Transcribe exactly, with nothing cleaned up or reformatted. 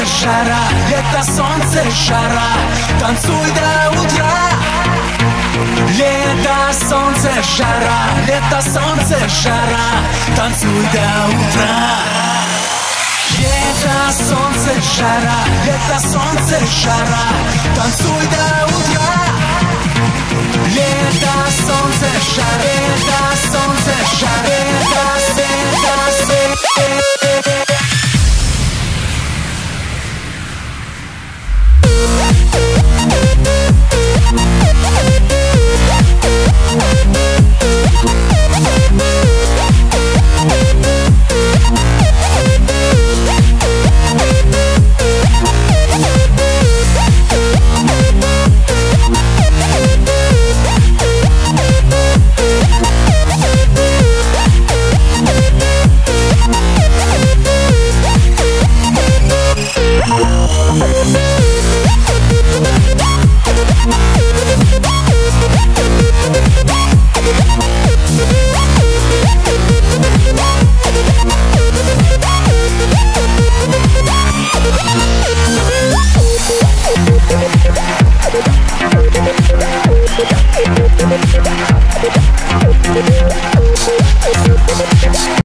жара, лето, солнце, жара, танцуй до утра. Лето, солнце, жара, лето, солнце, жара, танцуй до утра. Лето, солнце, жара, лето, солнце, жара, танцуй до утра. Лето, солнце, жара, лето, солнце, жара, лето, лето, лето.